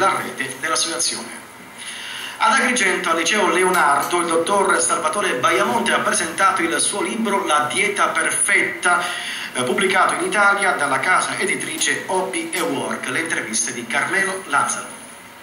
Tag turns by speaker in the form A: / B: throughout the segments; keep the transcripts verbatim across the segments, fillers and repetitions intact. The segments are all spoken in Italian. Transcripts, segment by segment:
A: della rete dell'associazione. Ad Agrigento, al liceo Leonardo, il dottor Salvatore Baiamonte ha presentato il suo libro La dieta perfetta, eh, pubblicato in Italia dalla casa editrice Hobby e Work. Le interviste di Carmelo Lazzaro.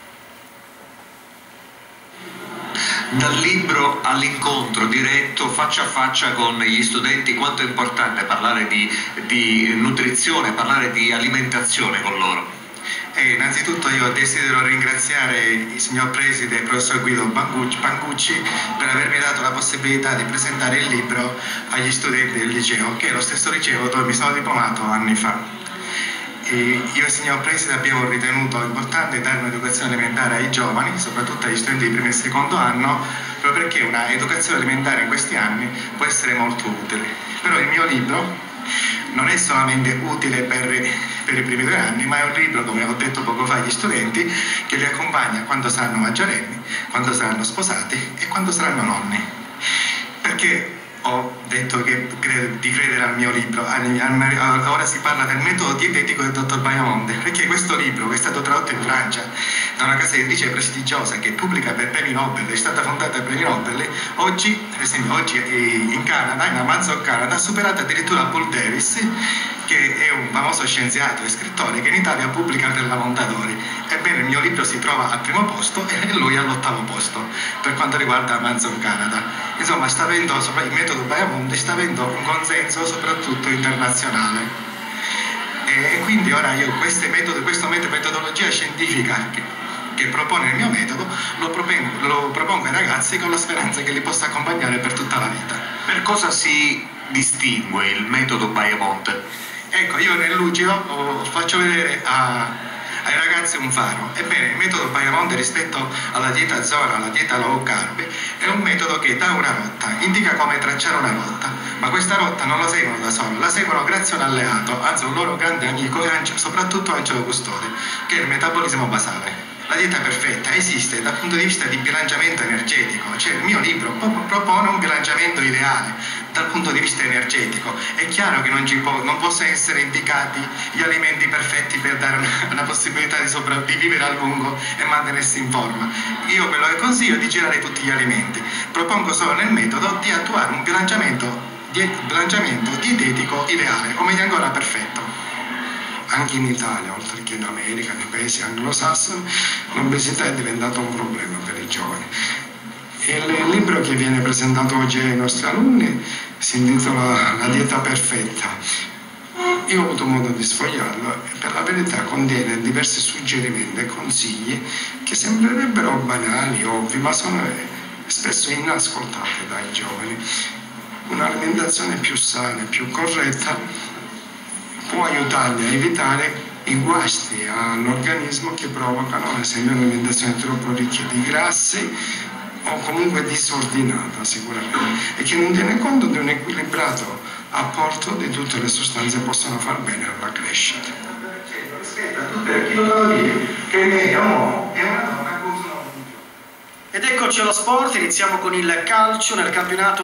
B: Dal libro all'incontro diretto, faccia a faccia con gli studenti, quanto è importante parlare di, di nutrizione, parlare di alimentazione con loro.
C: E innanzitutto io desidero ringraziare il signor preside, il professor Guido Pangucci, per avermi dato la possibilità di presentare il libro agli studenti del liceo, che è lo stesso liceo dove mi sono diplomato anni fa. E io e il signor preside abbiamo ritenuto importante dare un'educazione alimentare ai giovani, soprattutto agli studenti di primo e secondo anno, proprio perché una educazione alimentare in questi anni può essere molto utile. Però il mio libro non è solamente utile per, per i primi due anni, ma è un libro, come ho detto poco fa agli studenti, che li accompagna quando saranno maggiorenni, quando saranno sposati e quando saranno nonni. Perché ho detto che credo, di credere al mio libro? Ora si parla del metodo dietetico del dottor Baiamonte, perché questo libro, che è stato tradotto in Francia da una casa editrice prestigiosa che pubblica per premi Nobel, è stata fondata per premi Nobel, oggi, per esempio, oggi in Canada, in Amazon Canada, ha superato addirittura Paul Davis, che è un famoso scienziato e scrittore che in Italia pubblica per la Mondadori. Ebbene, il mio libro si trova al primo posto e lui all'ottavo posto per quanto riguarda Amazon Canada. Insomma, sta avendo, il metodo Baiamonte sta avendo un consenso soprattutto internazionale. E quindi ora io queste metodi, questa metodologia scientifica che, che propone il mio metodo lo propongo, lo propongo ai ragazzi con la speranza che li possa accompagnare per tutta la vita.
B: Per cosa si distingue il metodo Baiamonte?
C: Ecco, io nel Lucido faccio vedere a, ai ragazzi un faro. Ebbene, il metodo Baiamonte rispetto alla dieta zona, alla dieta low carb, è un metodo che dà una rotta, indica come tracciare una rotta, ma questa rotta non la seguono da solo, la seguono grazie a un alleato, anzi un loro grande amico e soprattutto Angelo Custode, che è il metabolismo basale. La dieta perfetta esiste dal punto di vista di bilanciamento energetico, cioè il mio libro propone un bilanciamento ideale dal punto di vista energetico. È chiaro che non, ci può, non possono essere indicati gli alimenti perfetti per dare una, una possibilità di sopravvivere a lungo e mantenersi in forma. Io ve lo consiglio di girare tutti gli alimenti. Propongo solo nel metodo di attuare un bilanciamento, die, bilanciamento dietetico ideale, o meglio ancora perfetto.
D: Anche in Italia, oltre che in America, nei paesi anglosassoni, l'obesità è diventata un problema per i giovani. Il libro che viene presentato oggi ai nostri alunni si intitola La dieta perfetta. Io ho avuto modo di sfogliarlo e per la verità contiene diversi suggerimenti e consigli che sembrerebbero banali, ovvi, ma sono spesso inascoltati dai giovani. Un'alimentazione più sana e più corretta può aiutarli a evitare i guasti all'organismo che provocano, ad esempio, un'alimentazione troppo ricca di grassi o comunque disordinata sicuramente, e che non tiene conto di un equilibrato apporto di tutte le sostanze che possono far bene alla crescita.
A: Ed eccoci allo sport, iniziamo con il calcio nel campionato.